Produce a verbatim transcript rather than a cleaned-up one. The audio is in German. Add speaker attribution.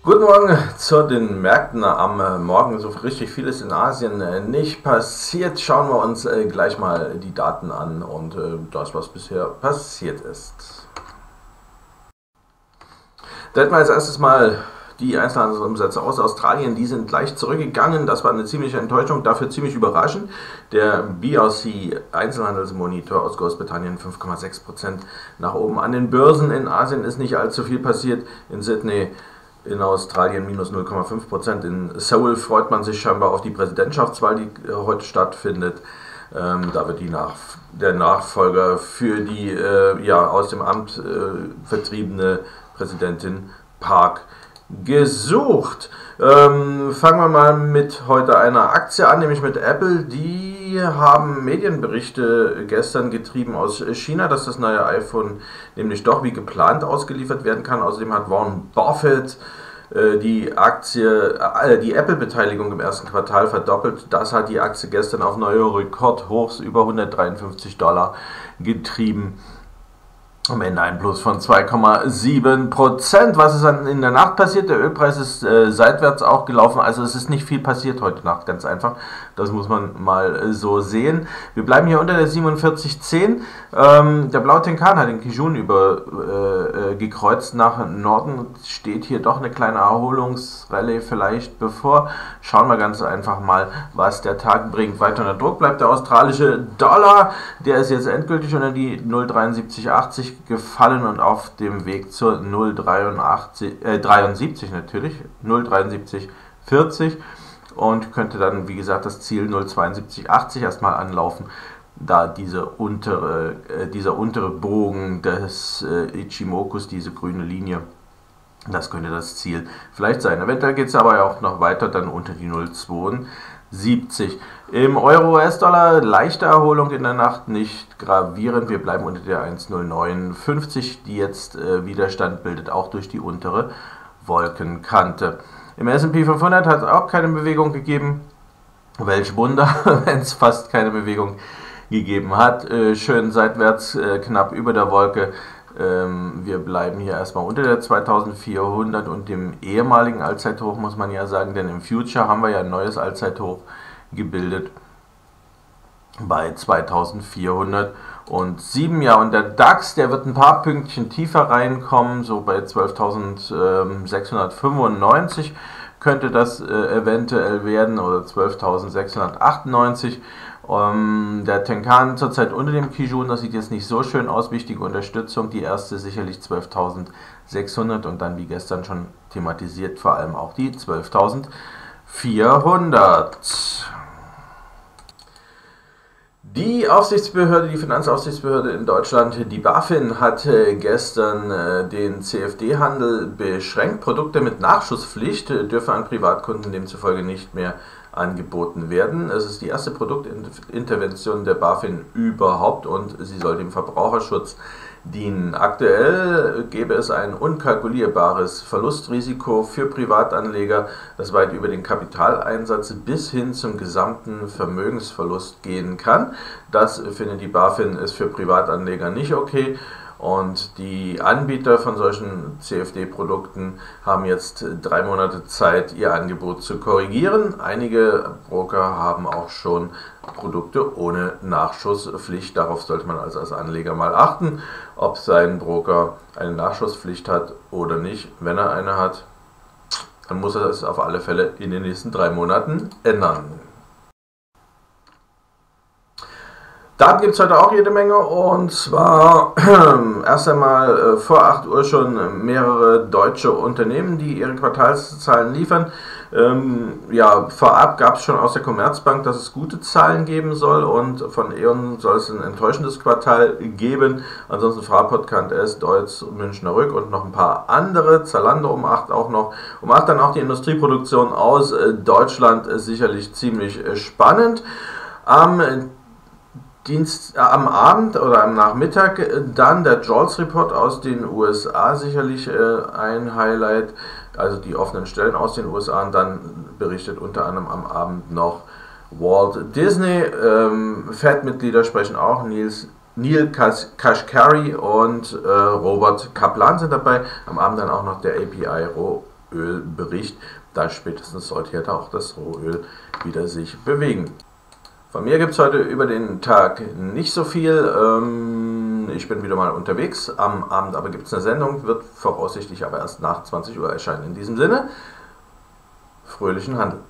Speaker 1: Guten Morgen zu den Märkten am Morgen. So richtig viel ist in Asien nicht passiert. Schauen wir uns gleich mal die Daten an und das, was bisher passiert ist. Da hätten wir als erstes mal die Einzelhandelsumsätze aus Australien. Die sind leicht zurückgegangen. Das war eine ziemliche Enttäuschung, dafür ziemlich überraschend. Der B R C Einzelhandelsmonitor aus Großbritannien fünf Komma sechs Prozent nach oben. An den Börsen in Asien ist nicht allzu viel passiert. In Sydney, in Australien minus null Komma fünf Prozent. In Seoul freut man sich scheinbar auf die Präsidentschaftswahl, die heute stattfindet. Ähm, da wird die Nach der Nachfolger für die äh, ja, aus dem Amt äh, vertriebene Präsidentin Park gesucht. Ähm, fangen wir mal mit heute einer Aktie an, nämlich mit Apple. Die haben Medienberichte gestern getrieben aus China, dass das neue iPhone nämlich doch wie geplant ausgeliefert werden kann. Außerdem hat Warren Buffett äh, die Aktie, äh, die Apple-Beteiligung im ersten Quartal verdoppelt. Das hat die Aktie gestern auf neue Rekordhochs über hundertdreiundfünfzig Dollar getrieben. Am Ende ein Plus von zwei Komma sieben Prozent. Was ist dann in der Nacht passiert? Der Ölpreis ist äh, seitwärts auch gelaufen. Also es ist nicht viel passiert heute Nacht, ganz einfach. Das muss man mal äh, so sehen. Wir bleiben hier unter der siebenundvierzig zehn. Ähm, der blaue Tenkan hat den Kijun über äh, äh, gekreuzt nach Norden. Steht hier doch eine kleine Erholungsrallye vielleicht bevor. Schauen wir ganz einfach mal, was der Tag bringt. Weiter unter Druck bleibt der australische Dollar. Der ist jetzt endgültig unter die null Komma dreiundsiebzig achtzig gefallen und auf dem Weg zur null Komma dreiundsiebzig natürlich, null Komma dreiundsiebzig vierzig, und könnte dann, wie gesagt, das Ziel null Komma zweiundsiebzig achtzig erstmal anlaufen, da diese untere, äh, dieser untere Bogen des äh, Ichimokus, diese grüne Linie, das könnte das Ziel vielleicht sein. Eventuell geht es aber ja auch noch weiter, dann unter die null Komma zweiundsiebzig. Im Euro-U S-Dollar leichte Erholung in der Nacht, nicht gravierend. Wir bleiben unter der eins Komma null neunundfünfzig, die jetzt äh, Widerstand bildet, auch durch die untere Wolkenkante. Im S und P fünfhundert hat es auch keine Bewegung gegeben. Welch Wunder, wenn es fast keine Bewegung gegeben hat. Äh, schön seitwärts, äh, knapp über der Wolke. Ähm, wir bleiben hier erstmal unter der zweitausendvierhundert und dem ehemaligen Allzeithoch, muss man ja sagen, denn im Future haben wir ja ein neues Allzeithoch gebildet bei zweitausendvierhundertsieben. Ja, und der DAX, der wird ein paar Pünktchen tiefer reinkommen, so bei zwölftausendsechshundertfünfundneunzig könnte das äh, eventuell werden, oder zwölftausendsechshundertachtundneunzig. Um, der Tenkan zurzeit unter dem Kijun, das sieht jetzt nicht so schön aus. Wichtige Unterstützung, die erste sicherlich zwölftausendsechshundert und dann, wie gestern schon thematisiert, vor allem auch die zwölftausendvierhundert. Die Aufsichtsbehörde, die Finanzaufsichtsbehörde in Deutschland, die BaFin, hat gestern äh, den C F D-Handel beschränkt. Produkte mit Nachschusspflicht äh, dürfen an Privatkunden demzufolge nicht mehr angeboten werden. Es ist die erste Produktintervention der BaFin überhaupt und sie soll dem Verbraucherschutz dienen. Aktuell gäbe es ein unkalkulierbares Verlustrisiko für Privatanleger, das weit über den Kapitaleinsatz bis hin zum gesamten Vermögensverlust gehen kann. Das findet die BaFin ist für Privatanleger nicht okay. Und die Anbieter von solchen C F D-Produkten haben jetzt drei Monate Zeit, ihr Angebot zu korrigieren. Einige Broker haben auch schon Produkte ohne Nachschusspflicht. Darauf sollte man also als Anleger mal achten, ob sein Broker eine Nachschusspflicht hat oder nicht. Wenn er eine hat, dann muss er es auf alle Fälle in den nächsten drei Monaten ändern. Daten gibt es heute auch jede Menge, und zwar erst einmal äh, vor acht Uhr schon mehrere deutsche Unternehmen, die ihre Quartalszahlen liefern. Ähm, ja, vorab gab es schon aus der Commerzbank, dass es gute Zahlen geben soll, und von E.ON soll es ein enttäuschendes Quartal geben. Ansonsten Fraport, K und S, Deutz, Münchner Rück und noch ein paar andere. Zalando um acht auch noch. Um acht dann auch die Industrieproduktion aus äh, Deutschland, ist sicherlich ziemlich äh, spannend. Am Dienst, äh, am Abend oder am Nachmittag äh, dann der Jolts Report aus den U S A, sicherlich äh, ein Highlight, also die offenen Stellen aus den U S A, und dann berichtet unter anderem am Abend noch Walt Disney. Ähm, Fed-Mitglieder sprechen auch, Niels, Neil Kashkari und äh, Robert Kaplan sind dabei. Am Abend dann auch noch der A P I Rohölbericht. Da spätestens sollte ja auch das Rohöl wieder sich bewegen. Von mir gibt es heute über den Tag nicht so viel. Ähm, ich bin wieder mal unterwegs. Am Abend aber gibt es eine Sendung, wird voraussichtlich aber erst nach zwanzig Uhr erscheinen. In diesem Sinne, fröhlichen Handel.